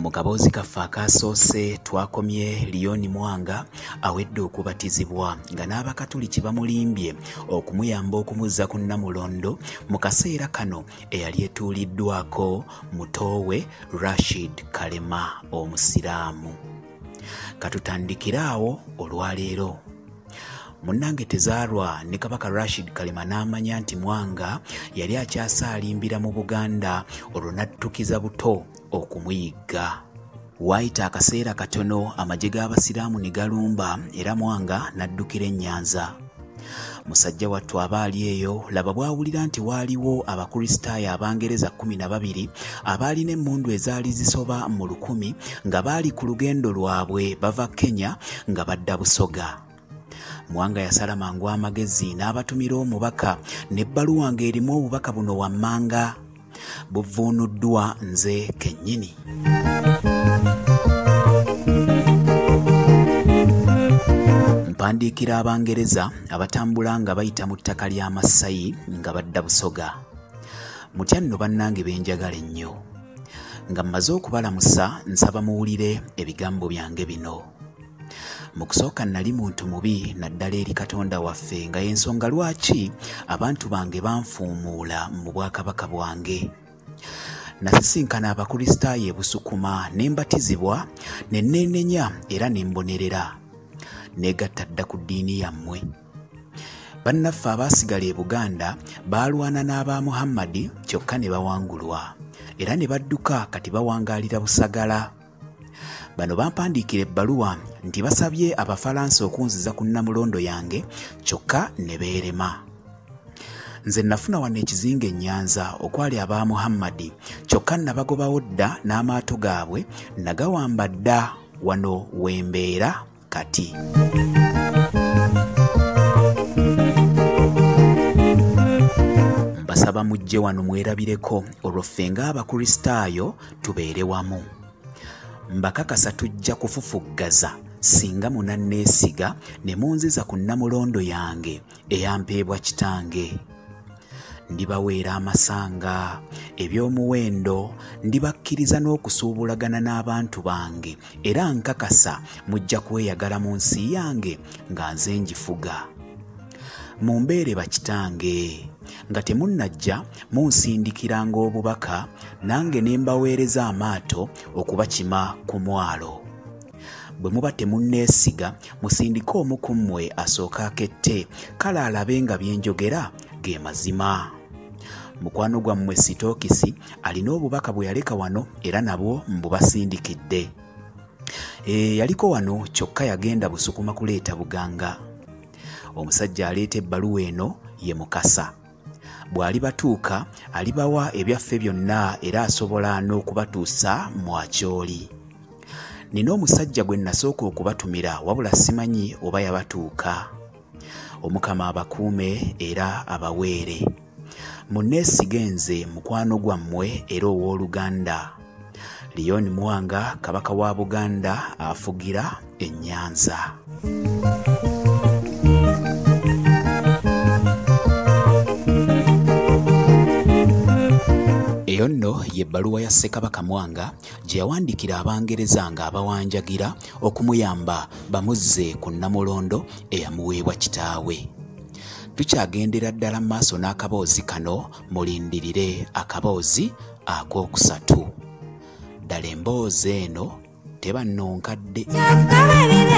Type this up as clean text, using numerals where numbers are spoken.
Mu kaboozi kaffe akaasoose twakomye Lion Mwanga awedde okubatizibwa nga n'Abakatuliki bamulimbye okumuyamba okumuzza ku Namulondo mu kaseera kano eyali etuuliddwako mutowe Rashid Kalema omusiraamu. Katutandikire awo olwaleero. Munnange tezaalwa ne Kabaka Rashid Kalema n'amanya nti Mwanga yali akyasaalimbira mu Buganda olwo n'attukiza buto okumuyigga. Waayita akaseera katono amagye g'Abasiraamu ne galumba era Mwanga n'addukira e Nyanza. Musajja wattu abaali eyo laba bw'awulira nti waaliwo Abakristaayo Abangereza 12 abaalina emmundu ezaali zisoba mu 1000 nga baali ku lugendo lwabwe bava Kenya nga badda Busoga. Mwanga yasala mangu amagezi n'abatumira omubaka n'ebbaluwa ng'erimu obubaka buno wammanga buvuunuddwa nze kennyini. Mpandiikira Abangereza abatambula nga bayita mu ttaka lya Masai nga badda Busoga. Mutya nno bannange benjagala ennyo. Nga mmaze okubalamusa nsaba muwulire ebigambo byange bino. Mu kusooka nali muntu mubi naddala eri Katonda waffe nga y'ensonga lwaki abantu bange banfuumuula mu bwakabaka bwange. Nasisinkana Abakristaayo e Busukuma ne mbatizibwa ne neenenya era ne mbonerera. Negatta dda ku ddiini yammwe. Bannaffe abaasigala e Buganda baalwana n'aba Muhammadi kyokka ne bawangulwa era ne badduka kati bawangaalira Busagala. Bano bampandiikira ebbaluwa nti basabye Abafalansa okunziza ku Namulondo yange kyokka ne beerema. Nze nafuna wano ekizinga e Nyanza okwali aba Muhammadi kyokka nabagobawo dda n'amaato gaabwe nagawamba dda wano wembeera kati. Mbasaba mujje wano mwerabireko olwo ffe ng'Abakristaayo tubeere wamu. Mbakakasa tujja kufufuggaza singa munanneesiga ne munziza ku Namulondo yange eyampeebwa kitange. Ndibaweera amasanga, eby'omuwendo, ndibakkiriza n'okusuubulagana n'abantu bange era nkakasa mujja kweyagala mu nsi yange nga nze ngifuga. Mumbeere bakitange nga temunnajja munsindikiranga obubaka nange ne mbaweereza amaato okubakima ku mwalo. Bwe muba temunneesiga musindike omu ku mmwe asooka akette kale alabe nga bye njogera ge mazima. Mukwano gwammwe Sitookisi alina obubaka bwe yaleka wano era nabwo mbubasindikidde. Yaliko wano kyokka yagenda Busukuma kuleeta buganga. Omusajja aleeta ebbaluwa eno ye Mukasa. Bw'alibatuuka alibawa ebyaffe byonna era asobola n'okubatuusa mu Akyoli. Nina omusajja gwe nasooka okubatumira wabula simanyi oba yabatuuka. Omukama abakuume era abaweere. Munneesige nze mukwano gwammwe era ow'Oluganda. Lion Mwanga Kabaka wa Buganda afugira e Nyanza. Eyo nno y'ebbaluwa ya Ssekabaka Mwanga gye yawandiikira Abangereza nga abawanjagira okumuyamba bamuzze ku Namulondo eyamuweebwa kitaawe. Tukyagendera ddala mu maaso n'akaboozi kano mulindirire akaboozi akookusatu. Ddala emboozi eno teba nnonkadde.